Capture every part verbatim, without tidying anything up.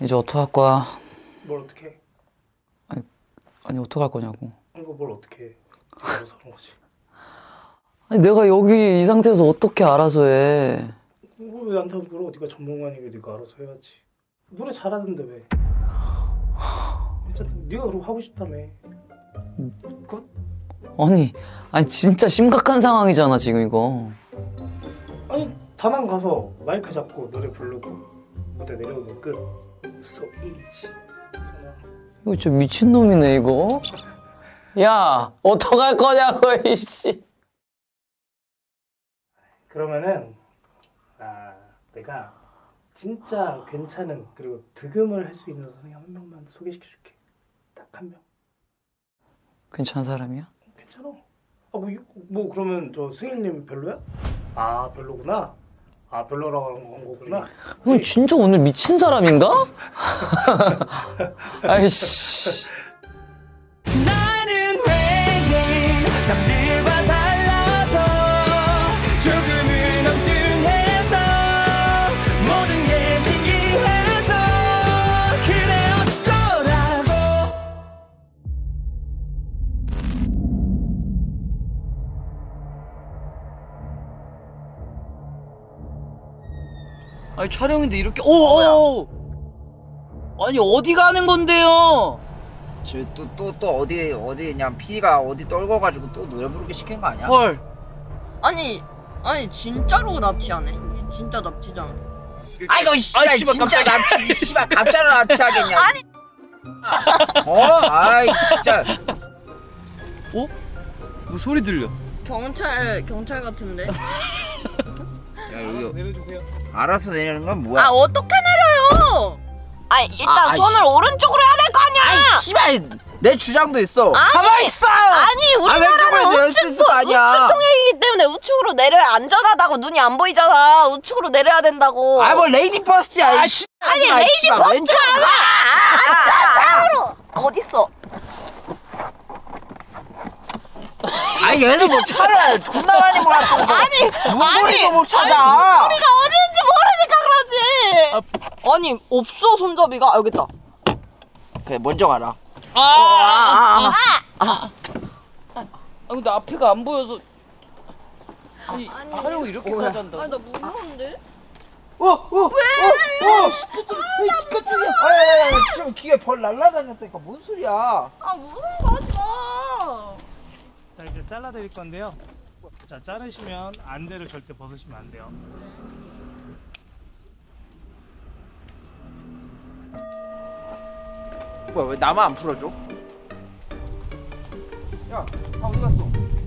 이제 어떡할 거야? 뭘 어떻게 해? 아니, 아니 어떡할 거냐고. 이거 뭘 어떻게 해? 알아서 하는 거지. 아니 내가 여기 이 상태에서 어떻게 알아서 해? 왜 나한테 물어? 네가 전문가니까 네가 알아서 해야지. 노래 잘하는데 왜? 일단 네가 그러고 하고 싶다며. 굿? 아니, 아니 진짜 심각한 상황이잖아 지금 이거. 아니 다낭 가서 마이크 잡고 노래 부르고 무대 내려오면 끝. So easy. 이거 진짜 미친놈이네 이거. 야 어떡할 거냐고 이씨. 그러면은 아 내가 진짜 괜찮은 그리고 득음을 할 수 있는 선생님 한 명만 소개시켜줄게. 딱 한 명. 괜찮은 사람이야? 괜찮아. 아, 뭐, 뭐 그러면 저 승일님 별로야? 아 별로구나. 아 별로라고 한 거구나. 형 진짜 오늘 미친 사람인가? 아이씨. 나는 외계인 남들과 달라서 조금은 엉뚱해서 모든 게 신기해서 그래 어쩌라고. 아니 촬영인데 이렇게 오! 아니 어디 가는 건데요? 또또 또 어디 어디 그냥 피디가 어디 떨궈가지고 또 노래 부르게 시킨 거 아니야? 헐. 아니 아니 진짜로 납치하네? 진짜 납치잖아. 아이고 씨발 아이, 씨발, 진짜 깜짝이야. 납치 씨발 갑자기 납치하겠냐? 아니. 어? 아이 진짜. 어? 뭐 소리 들려? 경찰 경찰 같은데? 야 이거 내려주세요. 알아서 내리는 건 뭐야? 아 어떻게 내려요? 아니 일단 아, 손을 아이씨. 오른쪽으로 해야 될 거 아니야? 아이 씨발 내 주장도 있어. 가만히 있어! 아니 우리나라는 왼쪽으로 우측, 내릴 수 아니야. 우측 통행이기 때문에 우측으로 내려야 안전하다고. 눈이 안 보이잖아. 우측으로 내려야 된다고. 아 뭐 레이디 퍼스트야. 아, 씨. 아니 레이디 퍼스트가 아니야. 안전상으로 어딨어? 아니 얘는 뭐 차를 존나 많이 몰았어. 아니 문고리도 못 찾아. 우리가 어딘지 모르니까 그러지. 아니 없어 손잡이가. 아, 여기 있다. 그래 먼저 가라. 아, 아, 아, 아! 아, 근데 앞에가 안 보여서. 아니, 아니, 촬영을 이렇게까지 한다고? 아나 무서운데? 어, 어, 왜? 어, 어, 깜짝이야. 아야야야 지금 귀에 벌 날라다녔다니까 뭔 소리야? 아 무서운 거 하지 마. 자 이제 잘라드릴 건데요. 자 자르시면 안대를 절대 벗으시면 안 돼요. 뭐야 왜 나만 안 풀어줘? 야, 아 어디 갔어?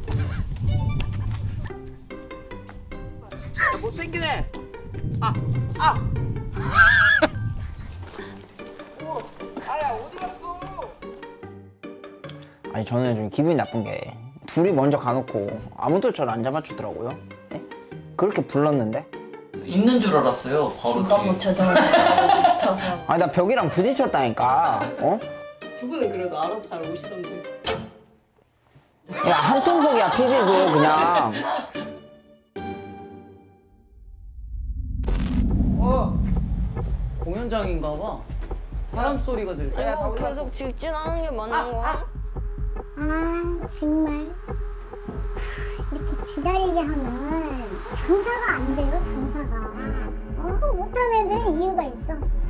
야 못생기네. 아, 아. 어, 아야 어디 갔어? 아니 저는 좀 기분이 나쁜 게 둘이 먼저 가놓고 아무도 저를 안 잡아주더라고요. 네? 그렇게 불렀는데 있는 줄 알았어요. 바로 누가 못 찾아오냐. 아니 나 벽이랑 부딪혔다니까. 어? 두 분은 그래도 알아서 잘 오시던데. 야 한통속이야 피디도 그냥. 어. 공연장인가 봐. 사람 소리가 들려. 이거 계속 직진하는 게 맞는 거야? 아 정말 이렇게 기다리게 하면 장사가 안 돼요. 장사가 어? 못하는 애들은 이유가 있어.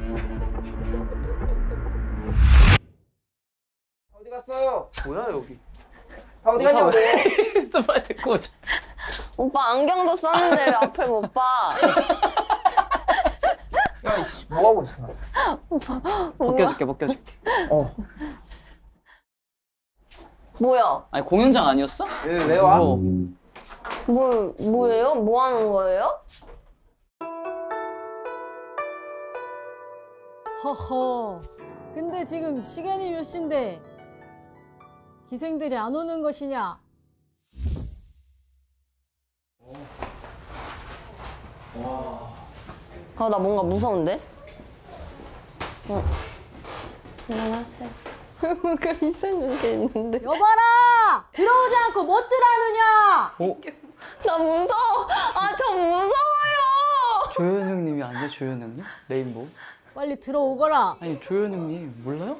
어디 갔어요? 뭐야 여기? 아 어디 갔냐고? 좀 빨리 데리고 오자. 오빠 안경도 썼는데 왜 앞을 못 봐? 야 이씨 뭐 하고 있어? 벗겨줄게 벗겨줄게. 어. 뭐야? 아니 공연장 아니었어? 왜, 왜 와? 무서워. 뭐 뭐예요? 뭐 하는 거예요? 허허. 근데 지금 시간이 몇 시인데 기생들이 안 오는 것이냐? 아 나 뭔가 무서운데? 어. 안녕하세요. 뭔가 이상한 게 있는데. 여봐라! 들어오지 않고 못 들어가느냐? 어? 나 무서워. 아 저 무서워요. 조현영님이 아니야 조현영님? 레인보우? 빨리 들어오거라. 아니 조현웅님 몰라요?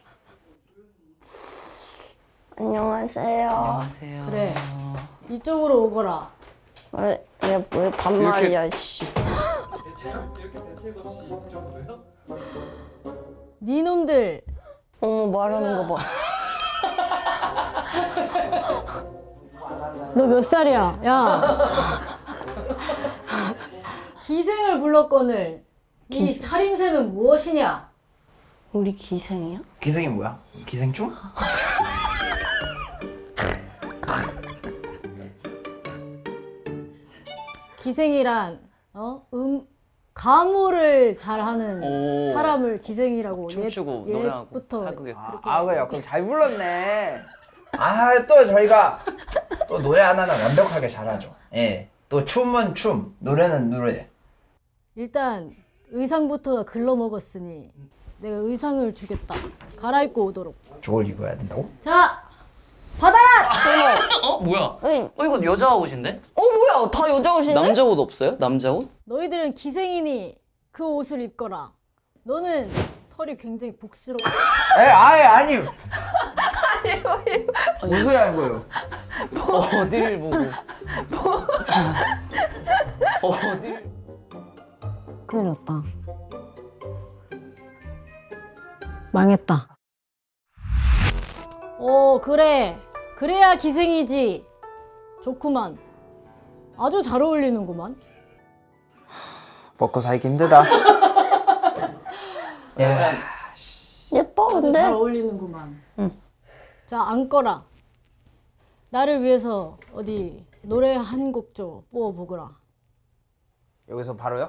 안녕하세요. 안녕하세요. 그래. 이쪽으로 오거라. 왜, 왜, 왜 반말이야, 씨. 니놈들. 어머, 말하는 거 봐. 너 몇 살이야? 야. 기생을 불렀거늘 이 차림새는 무엇이냐? 우리 기생이야? 기생이 뭐야? 기생충? 기생이란 어? 음 가무를 잘하는 오. 사람을 기생이라고 춤추고 옛, 노래하고 옛부터 사극에서. 그렇게 아 그래요? 그럼 잘 불렀네. 아 또 저희가 또 노래 하나는 완벽하게 잘하죠. 예. 또 춤은 춤, 노래는 노래. 일단 의상부터 글러먹었으니 내가 의상을 주겠다. 갈아입고 오도록. 저걸 입어야 된다고? 자, 받아라! 어 뭐야? 응. 어 이거 여자 옷인데? 어, 뭐야? 다 여자 옷이네? 남자 옷 없어요? 남자 옷? 너희들은 기생이니 그 옷을 입거라. 너는 털이 굉장히 복스러워. 에 아예 아니. 무슨 소리 하는 거예요? 어디를 보고? 어디를? 큰일 났다. 망했다. 오, 그래. 그래야 기생이지. 좋구만. 아주 잘 어울리는구만. 먹고 살기 힘들다. 예. 예뻐, 아주 근데? 잘 어울리는구만. 응. 자, 앉거라. 나를 위해서 어디 노래 한 곡 좀 뽑아보거라. 여기서 바로요?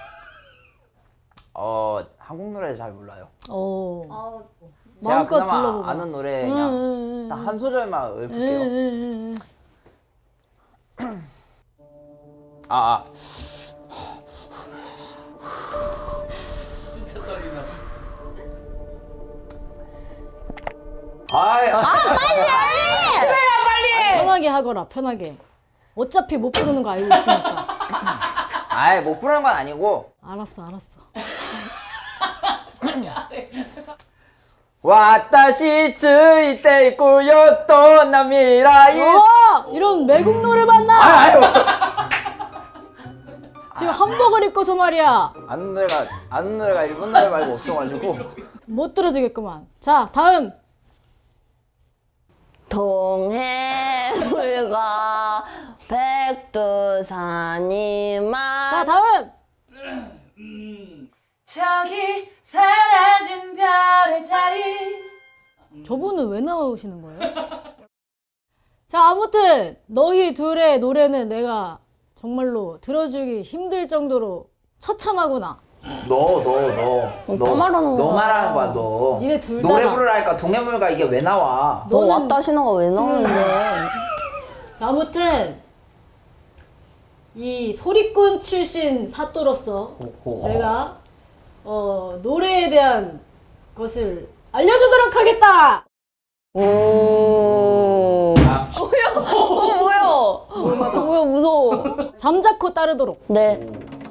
어 한국 노래 잘 몰라요. 오. 제가 마음껏 그나마 불러보고. 아는 노래 응, 그냥 응, 응, 딱 한 소절만 응, 읊을게요. 응, 응. 아, 아. 진짜 떨리나. 아이, 아, 편하게 하거라, 편하게. 어차피 못 부르는 거 알고 있으니까. 아이 못 부르는 건 아니고. 알았어, 알았어. 와타시 쯔이테 있고요 또 나미라이. 어! 이런 외국 노래 봤나? 아유. 지금 한복을 입고서 말이야. 아는 노래가 아는 노래가 일본 노래 말고 없어가지고. 못 들어주겠구만. 자, 다음. 동해불과 백두산이만. 자, 다음. 저기 사라진 별의 자리. 저분은 왜 나오시는 거예요? 자, 아무튼 너희 둘의 노래는 내가 정말로 들어주기 힘들 정도로 처참하구나. 너 너 너 너 말하는 너 거야. 말하는 거야 너. 니네 둘 노래 다가. 부르라니까 동해물가 이게 왜 나와? 너 너는- 왔다 신호가 왜 나오는데? 자, 아무튼 이 소리꾼 출신 사또로서 내가 어, 노래에 대한 것을 알려주도록 하겠다. 오. 뭐야? 어, 뭐야? 뭐야, 무서워. 잠자코 따르도록. 네.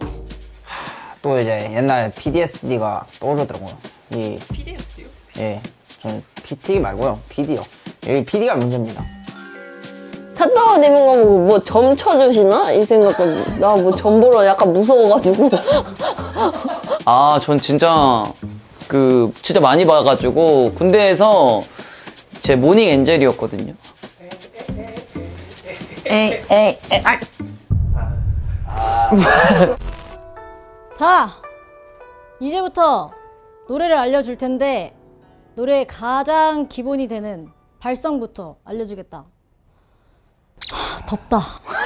또 이제 옛날 피디에스디가 떠오르더라고요. 이 피디에스디요? 예, 전 피티 말고요, 피디요. 여기 피디가 문제입니다. 사또가 되는 거 보고 뭐 점 쳐주시나? 이 생각은. 나 뭐 점 보러 약간 무서워가지고. 아, 전 진짜 그 진짜 많이 봐가지고 군대에서 제 모닝 엔젤이었거든요. 에이, 에이, 에이, 아. 자, 이제부터 노래를 알려줄 텐데 노래의 가장 기본이 되는 발성부터 알려주겠다. 하, 덥다.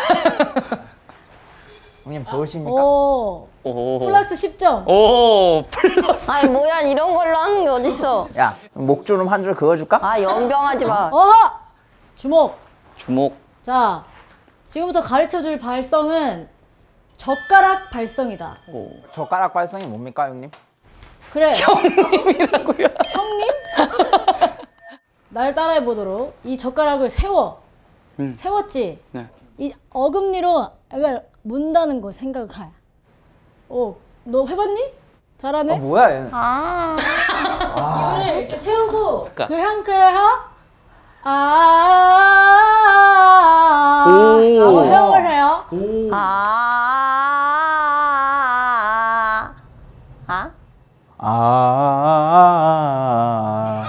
형님 더우십니까? 오, 오. 플러스 십 점. 오, 플러스. 아니, 뭐야, 이런 걸로 하는 게 어딨어. 야, 목주름 한 줄 그어줄까? 아, 연병하지 마. 어허! 주목. 주목. 자, 지금부터 가르쳐줄 발성은 젓가락 발성이다. 오. 젓가락 발성이 뭡니까, 형님? 그래. 형님이라고요? 형님? 날 따라해보도록. 이 젓가락을 세워. 음. 세웠지? 네. 이 어금니로 이걸 문다는 거 생각해. 어, 너 해봤니? 잘하네. 아 뭐야 얘는. 아. 이거를 이렇게 세우고 그러니까. 그향그향 아 오. 하고 형을 해요. 아. 아. 아.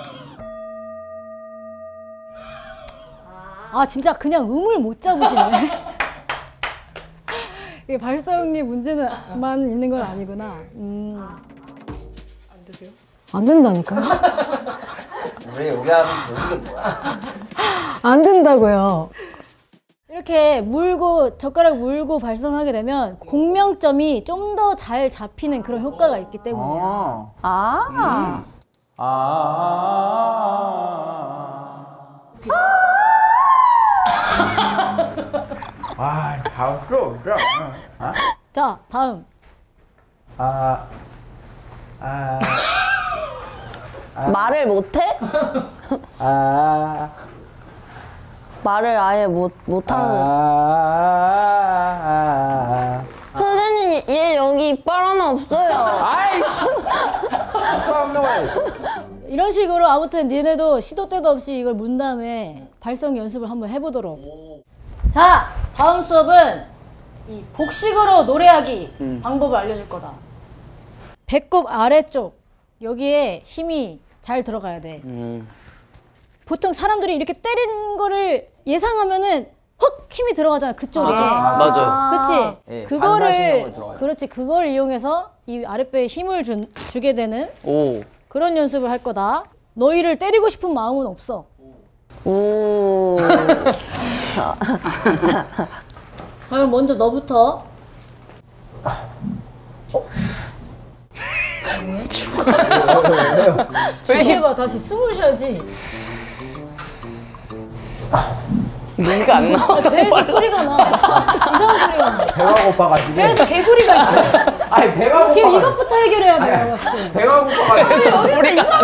아 진짜 그냥 음을 못 잡으시네. 이게 발사형님 문제만 있는 건 아니구나. 음. 안 되세요? 안 된다니까. 우리 여기 하면 되는 게 뭐야? 안 된다고요. 이렇게 물고 젓가락 물고 발성하게 되면 공명점이 좀 더 잘 잡히는 그런 효과가 있기 때문이야. 아. 아. 아. 아, 다 없어, 없어. 아? 자 다음. 아. 아. 말을 못해? 아. 말을 아예 못 못하는. 아. 선생님 얘 여기 이빨 하나 없어요. 아이씨. 이런 식으로 아무튼 니네도 시도 때도 없이 이걸 문 다음에 발성 연습을 한번 해보도록. 자 다음 수업은 이 복식으로 노래하기 음. 방법을 알려줄 거다. 배꼽 아래쪽 여기에 힘이 잘 들어가야 돼. 음. 보통 사람들이 이렇게 때리는 거를 예상하면은 헉 힘이 들어가잖아 그쪽에. 맞아. 맞아. 그치? 예, 그거를 반사신경으로 들어가요. 그렇지 그걸 이용해서 이 아랫배에 힘을 준, 주게 되는 오. 그런 연습을 할 거다. 너희를 때리고 싶은 마음은 없어. 오. 그럼 먼저 너부터. 다시 해봐 다시 숨을 쉬어야지. 눈가 안 나와. 아, 배에서 소리가 나. 이상한 소리가 나. 배가 고파가지고. 배에서 개구리가 있어. 아니 배가 지금 고파. 이것부터 해결해야 돼. 내가 봤을 때. 배가 고파가지고. 진짜 소리가 나.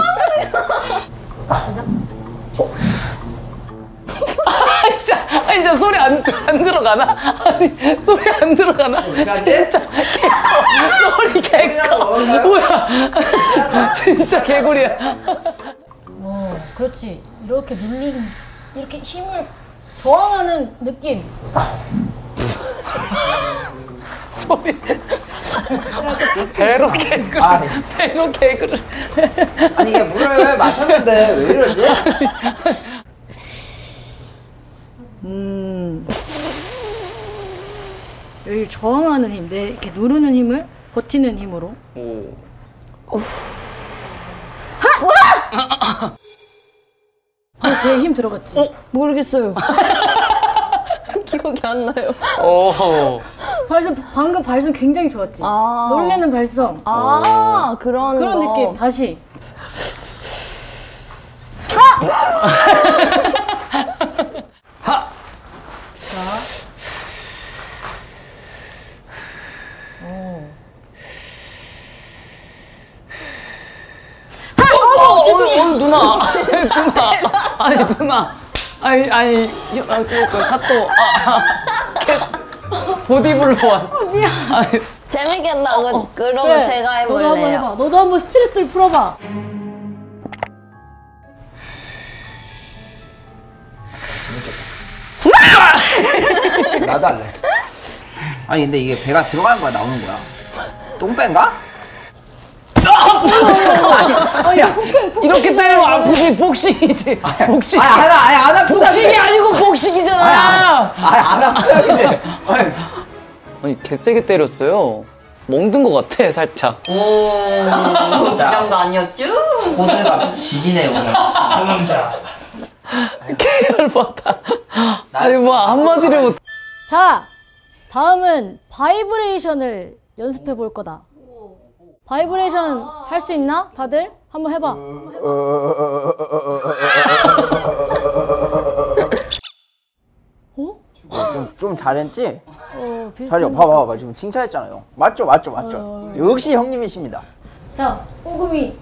아니, 진짜, 아니, 진짜 소리 안, 안 들어가나? 아니, 소리 안 들어가나? 진짜 개 소리 개커. 뭐야? 진짜 개구리야. 어, 그렇지. 이렇게 누르는, 이렇게 힘을 저항하는 느낌. 소리. 배로 개구리. 아, 배로 개구리. 아니 이게 물을 마셨는데 왜 이러지? 음. 여기 저항하는 힘, 내 이렇게 누르는 힘을 버티는 힘으로. 오. 아, 배에 힘 들어갔지? 어? 모르겠어요. 기억이 안 나요. 오. 발성, 방금 발성 굉장히 좋았지? 아. 놀래는 발성. 아 그런 그런 거. 느낌. 다시. 하. 자. 오. 어, 어, 어, 누나. 누나. 아니, 누나. 아니, 아니, 아, 그, 그, 사또. 아, 아, 캣. 보디블로 왔. 미안. 아니, 재밌겠다. 그, 어, 그럼 그래. 제가 너도 한번 해볼래요. 해봐. 너도 한번 스트레스를 풀어봐. 나도 할래. 아니 근데 이게 배가 들어가는 거야 나오는 거야? 똥배인가? 아니, 폭행, 폭행. 이렇게 때리면 아프지. 복식이지. 복식. 아니 안 아니 안 아프다. 복식이 아니고 복식이잖아. 아니 안 아프다는데. 아니 아니, 개세게 때렸어요. 멍든 것 같아, 살짝. 이 정도 아니었죠? 호드가 지기네 오늘. 경험자. 개열받아. 아니, 뭐, 한마디로. 못- 자, 다음은 바이브레이션을 연습해 볼 거다. 바이브레이션 할 수 있나? 다들? 한번 해봐. 어? 좀, 좀 잘했지? 어, 비슷한. 잘요. 봐봐 봐봐 지금 칭찬했잖아요. 맞죠 맞죠 맞죠. 어. 역시 형님이십니다. 자, 뽀금이.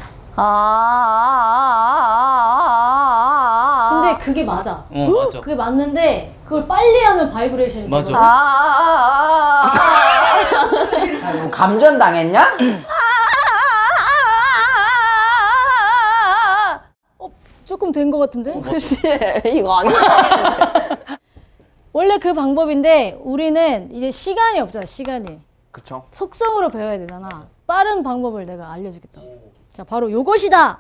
아. 근데 그게 맞아. 어, 맞아. 그게 맞는데 그걸 빨리 하면 바이브레이션이 맞아. 되거든. 아. 뭐 감전 당했냐? 된 것 같은데? 씨, 이거 아니야. 원래 그 방법인데 우리는 이제 시간이 없잖아, 시간이. 그쵸. 속성으로 배워야 되잖아. 빠른 방법을 내가 알려주겠다. 자, 바로 요것이다.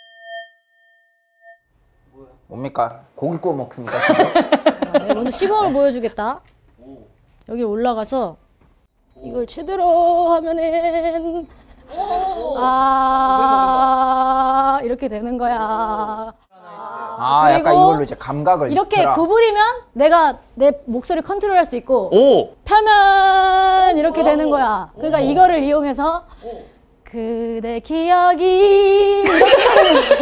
뭡니까? 고기 구워 먹습니까? 아, 내가 먼저 시범을 보여주겠다. 여기 올라가서 이걸 제대로 하면은 아 이렇게 되는 거야. 아, 약간 이걸로 이제 감각을 이렇게 익혀라. 구부리면 내가 내 목소리 컨트롤할 수 있고 오. 펴면 이렇게 되는 거야. 그러니까 이거를 이용해서 그대 기억이 이렇게 하는 거야.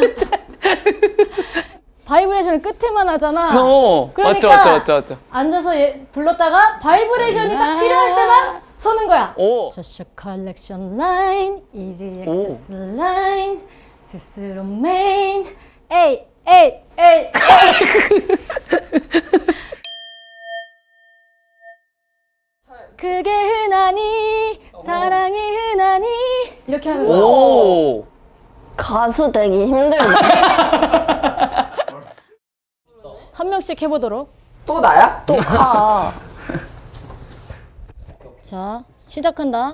바이브레이션을 끝에만 하잖아. 오. 그러니까 맞죠, 맞죠, 맞죠, 맞죠. 앉아서 얘 불렀다가 바이브레이션이 딱 필요할 때만 서는 거야. 오. Just a collection line, easy access line, 스스로 main, 에이, 에이, 에이, 에이. 그게 흔하니, 사랑이 흔하니 이렇게 하는 거야. 오. 가수 되기 힘들다. 한 명씩 해보도록. 또 나야? 또 가. 자, 시작한다.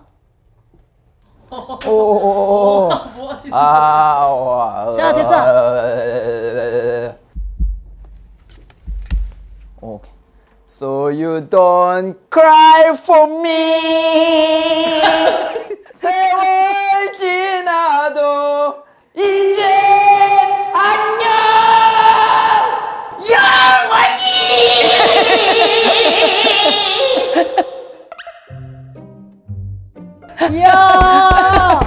오오오오. 아, 와. 자, 됐어. 오케이. So you don't cry for me. 세월 지나도 이제 안녕. 이야.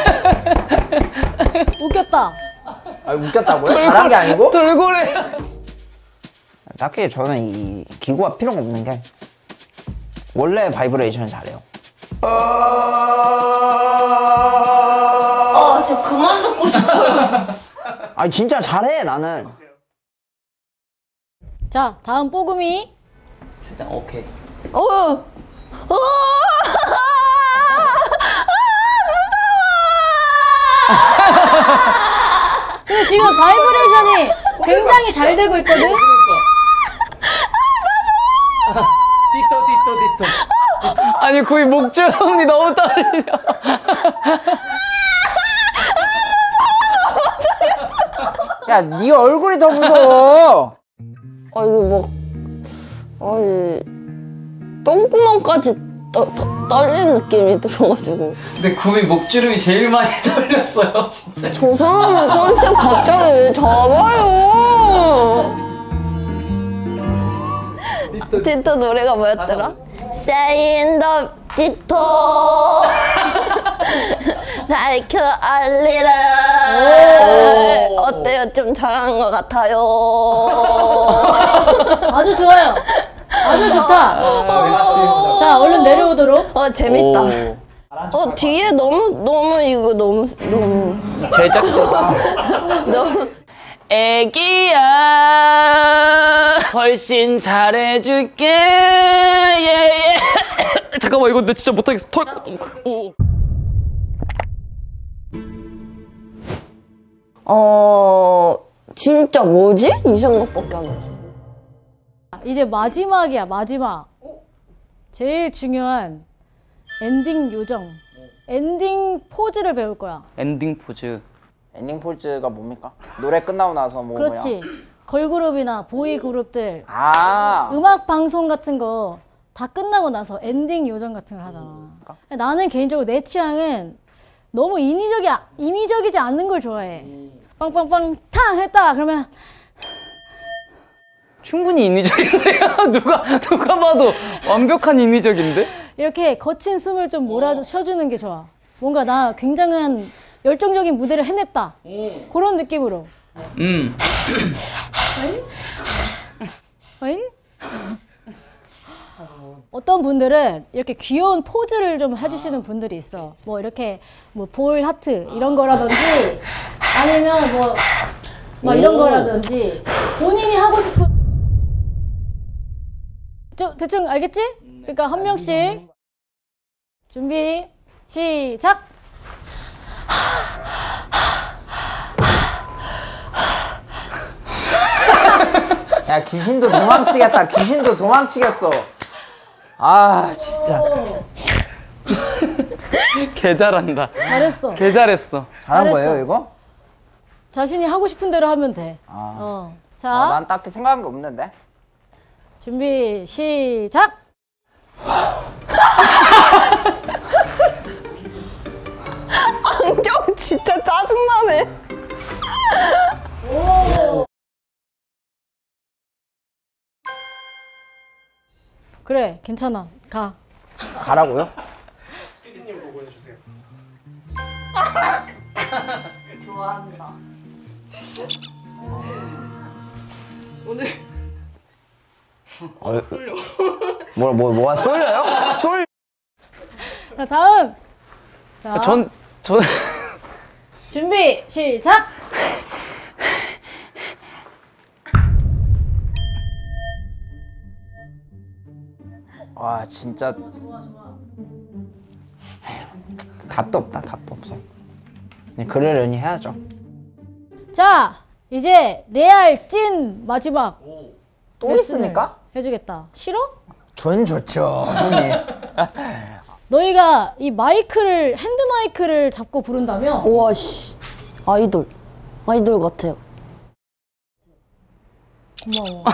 웃겼다. 아, 웃겼다고요? 잘한 게 아니고? 돌고래. 딱히 저는 이 기구가 필요가 없는 게 원래 바이브레이션을 잘해요. 아, 진짜 그만 듣고 싶어요. 아니 진짜 잘해 나는. 자, 다음 뽀금이. 일단 오케이. 어. 어. 근데 지금 바이브레이션이 굉장히 잘 되고 있거든? 디토 디토 디토. 아니 거의 목줄형이 너무 떨려. 야, 네 얼굴이 더 무서워. 아, 이거 뭐, 아니, 똥구멍까지 떠, 떠, 떨리는 느낌이 들어가지고. 근데 거의 목주름이 제일 많이 떨렸어요, 진짜. 저 사람은 컨셉 갑자기 왜 잡아요? 디토 노래가 뭐였더라? Say in the 디토 like a little. 어때요? 좀 잘하는 것 같아요. 아주 좋아요. 아주 좋다. 자, 얼른 내려오도록. 어, 재밌다. 어, 뒤에 너무, 너무, 이거 너무, 너무. 제작자가. 너무. 애기야, 훨씬 잘해줄게. 예, 예. 잠깐만, 이거 내 진짜 못하겠어. 털. 오. 어, 진짜 뭐지? 이 생각밖에 안 나. 이제 마지막이야, 마지막. 제일 중요한 엔딩 요정. 엔딩 포즈를 배울 거야. 엔딩 포즈. 엔딩 포즈가 뭡니까? 노래 끝나고 나서 뭐 그렇지. 뭐야? 걸그룹이나 보이 그룹들 아. 음악 방송 같은 거 다 끝나고 나서 엔딩 요정 같은 걸 하잖아. 나는 개인적으로 내 취향은 너무 인위적이, 인위적이지 않는 걸 좋아해. 빵빵빵 탕 했다 그러면 충분히 인위적인데요? 누가 누가 봐도 완벽한 인위적인데? 이렇게 거친 숨을 좀 몰아쉬어주는 게 좋아. 뭔가 나 굉장한 열정적인 무대를 해냈다. 그런 느낌으로. 음. 어잉? 어떤 분들은 이렇게 귀여운 포즈를 좀 해주시는 분들이 있어. 뭐 이렇게 뭐 볼 하트 이런 거라든지 아니면 뭐 막 이런 거라든지 본인이 하고 싶은 좀 대충 알겠지? 그러니까 한 명씩 준비 시작. 야 귀신도 도망치겠다. 귀신도 도망치겠어. 아 진짜. 개 잘한다. 잘했어. 개 잘했어. 잘한 잘했어. 거예요 이거? 자신이 하고 싶은 대로 하면 돼. 아. 어. 자, 아, 난 딱히 생각한 게 없는데. 준비 시작. 안경 진짜 짜증나네. 오. 그래, 괜찮아. 가. 가라고요? 피디님 보고 해주세요. 좋아한다. 오늘 어, 쏠려. 뭐, 뭐, 뭐가 쏠려요? 쏠. 자, 다음. 자, 전, 전. 준비 시작. 와, 진짜. 답도 없다, 답도 없어. 그냥 그러려니 해야죠. 자, 이제 레알 찐 마지막. 또 레슨을 있습니까? 해주겠다. 싫어? 전 좋죠, 형님. 너희가 이 마이크를 핸드 마이크를 잡고 부른다며? 우와 씨. 아이돌. 아이돌 같아요. 고마워.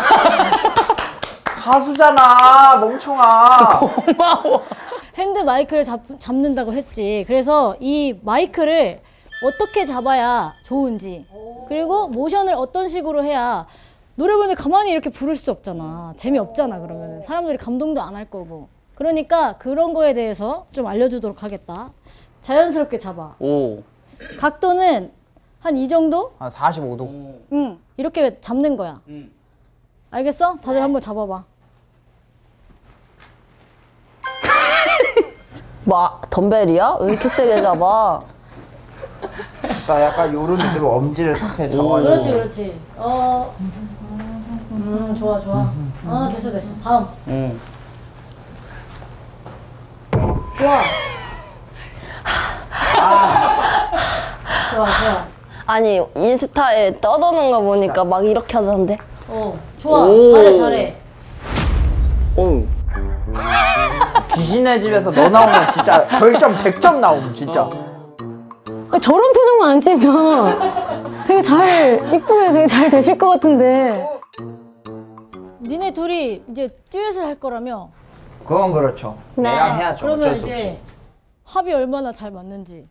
가수잖아, 멍청아. 고마워. 핸드 마이크를 잡, 잡는다고 했지. 그래서 이 마이크를 어떻게 잡아야 좋은지, 그리고 모션을 어떤 식으로 해야 노래 부르는데 가만히 이렇게 부를 수 없잖아. 재미없잖아. 그러면 사람들이 감동도 안 할 거고. 그러니까 그런 거에 대해서 좀 알려주도록 하겠다. 자연스럽게 잡아. 오. 각도는 한 이 정도? 한 사십오 도. 응. 이렇게 잡는 거야. 음. 알겠어? 다들 한번 잡아봐. 뭐 덤벨이야? 왜 이렇게 세게 잡아? 나 약간 요런 느낌으로 엄지를 탁 해줘가지고. 그렇지, 그렇지. 어, 음, 좋아, 좋아. 어, 됐어, 됐어. 다음. 응. 좋아. 좋아, 좋아. 아니 인스타에 떠도는 거 보니까 막 이렇게 하던데. 어, 좋아. 오. 잘해, 잘해. 오. 귀신의 집에서 너 나오면 진짜 별점 백 점 나옴, 진짜. 저런 표정만 안 찍으면 되게 잘, 이쁘게 되게 잘 되실 것 같은데. 니네 둘이 이제 듀엣을 할 거라며? 그건 그렇죠. 네. 내가 해야죠. 그러면 어쩔 수 이제 없이. 합이 얼마나 잘 맞는지.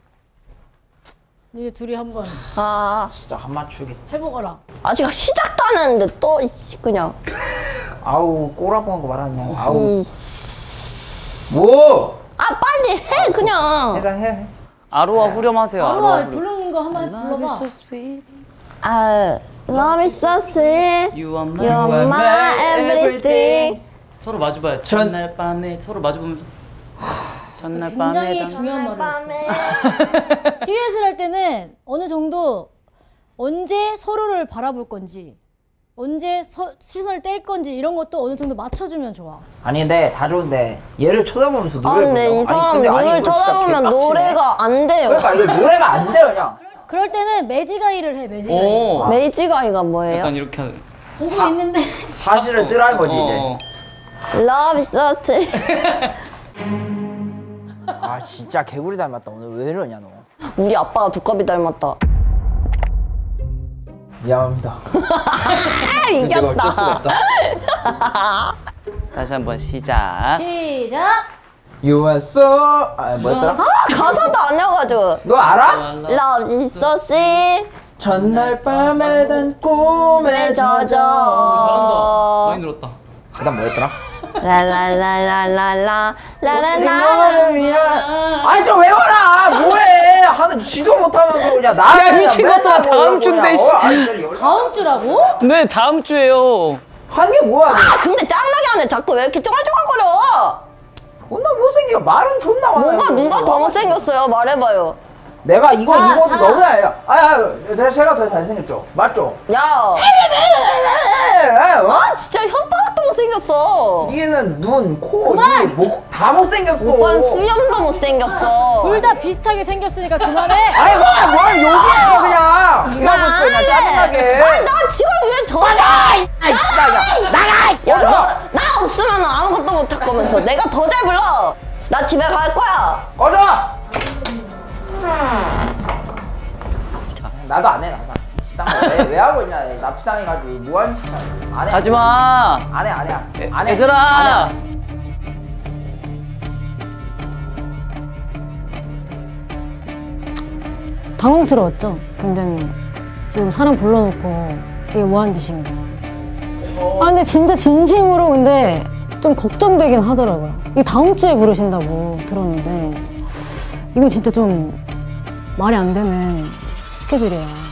니네 둘이 한번 아 진짜 한 맞추기. 해보거라. 아직 시작도 안 했는데 또 이씨, 그냥. 아우, 꼬라보는 거 말하냐. 아우. 이씨. 뭐? 아 빨리 해 그냥. 일단 해. 아로하 후렴하세요. 아로하 아로하 부르는 거 한번 불러봐. 아 love is so sweet. You are my. You're my everything. 서로 마주봐요. 전- 전날 밤에 서로 마주보면서. 전날 밤에. 굉장히 당- 중요한 말을 했어. 듀엣을 할 때는 어느 정도 언제 서로를 바라볼 건지, 언제 서, 시선을 뗄 건지 이런 것도 어느 정도 맞춰주면 좋아. 아니 근데 다 좋은데 얘를 쳐다보면서 아 노래 근데 이 부른다고? 사람 아니, 근데 아니, 눈을 이거 진짜 쳐다보면 개빡치네. 노래가 안 돼요. 그러니까 이거 노래가 안 돼요 그냥. 그럴 때는 매지가이를 해, 매지가이. 오. 메이지가이가 뭐예요? 약간 이렇게. 하- 보고 있는데 사실을 뜨라는 거지 이제. 어. Love is so sweet. 아 진짜 개구리 닮았다. 오늘 왜 이러냐 너. 우리 아빠가 두꺼비 닮았다. 미안합니다. 아, 내가 어쩔 수가 이겼다. 없다. 다시 한번 시작. 시작. You are so. 아 뭐였더라? 아 가사도 안 해가지고. 너 알아? Love is so sweet. 전날 밤에 단 꿈에 젖어. 잘한다. 많이 늘었다. 그다음 뭐였더라? 라라라라라라 라라라. 너를 위한. 아니 좀 외워라. 뭐해? 하는 지도 못하면서 그냥 나. 야, 미친 것들아, 다음 주인데, 씨. 다음 주라고? 네, 다음 주에요. 하는 게 뭐야? 아 근데 짱나게 하네. 자꾸 왜 이렇게 쫑알쫑알거려? 존나 못생겨. 말은 존나 많아. 뭔가 누가 더 못생겼어요? 말해봐요. 내가 이거 자, 이거 자. 너보다 아니야. 아, 아, 제가 더 잘생겼죠. 맞죠? 야. 어? 아 진짜 혓바닥도 못생겼어. 얘는 눈, 코, 입, 목 다 못생겼어. 오빠는 수염도 못생겼어. 둘 다 비슷하게 생겼으니까 그만해. 아이고, 뭘 욕이에요 그냥. 네가 나 못해, 나 짜증나게. 아, 나 지금 왜 저. 나가! 아이, 진짜. 나가! 야, 너, 나 없으면 아무것도 못할 거면서 내가 더 잘 불러. 나 집에 갈 거야. 꺼져! 나도 안 해, 나도. 안 해. 왜, 왜 하고 있냐? 납치당해가지고 뭐하는 짓이야. 안 해. 가지 마. 안 해, 안 해. 안 해. 얘들아. 안 해. 당황스러웠죠. 굉장히 지금 사람 불러놓고 이게 뭐하는 짓인가. 아 근데 진짜 진심으로 근데 좀 걱정되긴 하더라고요. 이거 다음 주에 부르신다고 들었는데 이거 진짜 좀 말이 안 되는 스케줄이에요.